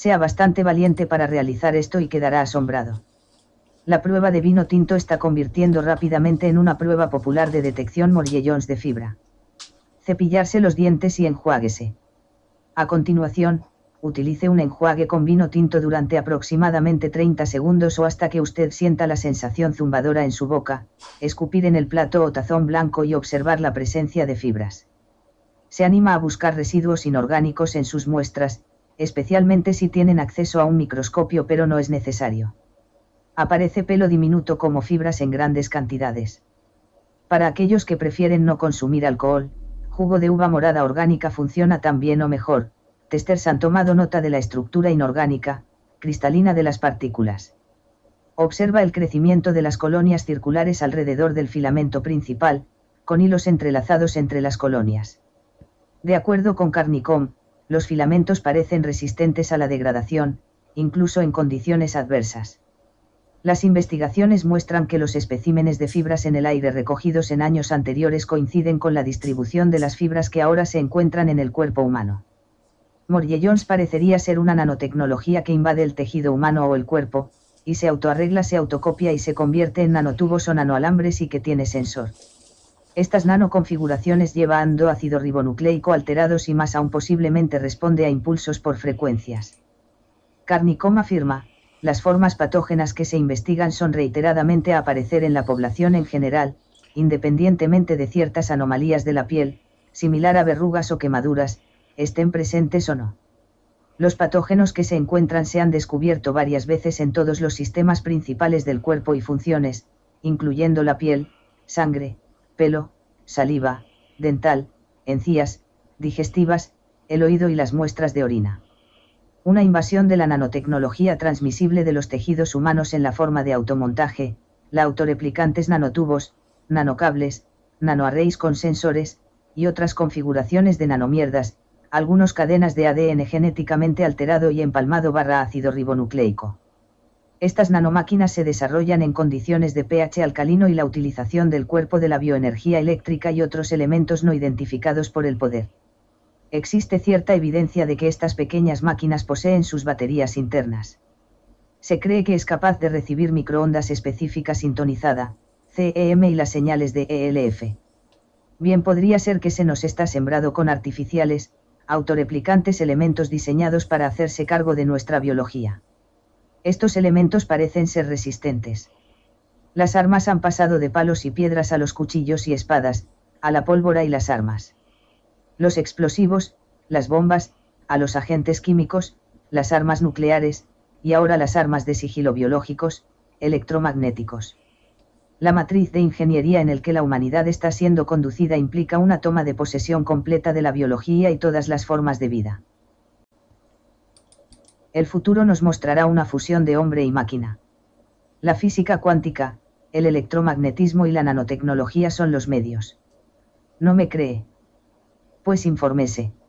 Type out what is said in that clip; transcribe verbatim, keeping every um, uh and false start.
Sea bastante valiente para realizar esto y quedará asombrado. La prueba de vino tinto está convirtiendo rápidamente en una prueba popular de detección morellons de fibra. Cepillarse los dientes y enjuáguese. A continuación, utilice un enjuague con vino tinto durante aproximadamente treinta segundos o hasta que usted sienta la sensación zumbadora en su boca, escupir en el plato o tazón blanco y observar la presencia de fibras. Se anima a buscar residuos inorgánicos en sus muestras, especialmente si tienen acceso a un microscopio, pero no es necesario. Aparece pelo diminuto como fibras en grandes cantidades. Para aquellos que prefieren no consumir alcohol, jugo de uva morada orgánica funciona tan bien o mejor. Testers han tomado nota de la estructura inorgánica, cristalina de las partículas. Observa el crecimiento de las colonias circulares alrededor del filamento principal, con hilos entrelazados entre las colonias. De acuerdo con Carnicom, los filamentos parecen resistentes a la degradación, incluso en condiciones adversas. Las investigaciones muestran que los especímenes de fibras en el aire recogidos en años anteriores coinciden con la distribución de las fibras que ahora se encuentran en el cuerpo humano. Morellons parecería ser una nanotecnología que invade el tejido humano o el cuerpo, y se autoarregla, se autocopia y se convierte en nanotubos o nanoalambres y que tiene sensor. Estas nanoconfiguraciones llevan ácido ribonucleico alterados y más aún posiblemente responde a impulsos por frecuencias. Carnicom afirma, las formas patógenas que se investigan son reiteradamente a aparecer en la población en general, independientemente de ciertas anomalías de la piel, similar a verrugas o quemaduras, estén presentes o no. Los patógenos que se encuentran se han descubierto varias veces en todos los sistemas principales del cuerpo y funciones, incluyendo la piel, sangre, pelo, saliva, dental, encías, digestivas, el oído y las muestras de orina. Una invasión de la nanotecnología transmisible de los tejidos humanos en la forma de automontaje, la autoreplicantes nanotubos, nanocables, nanoarrays con sensores, y otras configuraciones de nanomierdas, algunos cadenas de A D N genéticamente alterado y empalmado barra ácido ribonucleico. Estas nanomáquinas se desarrollan en condiciones de pH alcalino y la utilización del cuerpo de la bioenergía eléctrica y otros elementos no identificados por el poder. Existe cierta evidencia de que estas pequeñas máquinas poseen sus baterías internas. Se cree que es capaz de recibir microondas específica sintonizada, C E M y las señales de E L F. Bien podría ser que se nos está sembrado con artificiales, autoreplicantes elementos diseñados para hacerse cargo de nuestra biología. Estos elementos parecen ser resistentes. Las armas han pasado de palos y piedras a los cuchillos y espadas, a la pólvora y las armas. Los explosivos, las bombas, a los agentes químicos, las armas nucleares, y ahora las armas de sigilo biológicos, electromagnéticos. La matriz de ingeniería en el que la humanidad está siendo conducida implica una toma de posesión completa de la biología y todas las formas de vida. El futuro nos mostrará una fusión de hombre y máquina. La física cuántica, el electromagnetismo y la nanotecnología son los medios. ¿No me cree? Pues infórmese.